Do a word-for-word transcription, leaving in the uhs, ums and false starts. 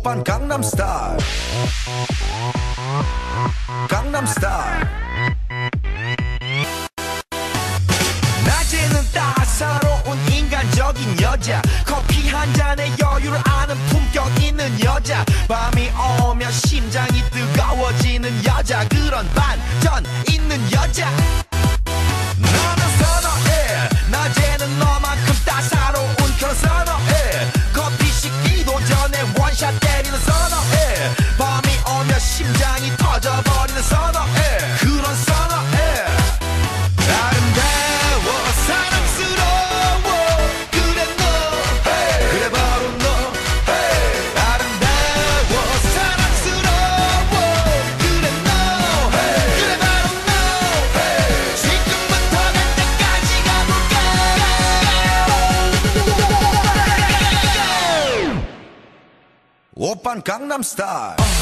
오빤 강남스타일 강남스타일 낮에는 따사로운 인간적인 여자 커피 한 잔에 여유를 아는 품격 있는 여자 밤이 오면 심장이 뜨거워지는 여자 그런 반전 있는 여자 너는 선어해 낮에는 너만큼 따사로운 그런 선어해 커피 식기도 전에 원샷 때리는 선어해 밤이 오면 심장이 터져버리는 선어해 그런 선어해 아름다워 사랑스러워 그래 너 hey. 그래 바로 너 hey. 아름다워 사랑스러워 그래 너 hey. 그래 바로 너 hey. 지금부터 갈 때까지 가볼까 오빤 강남스타일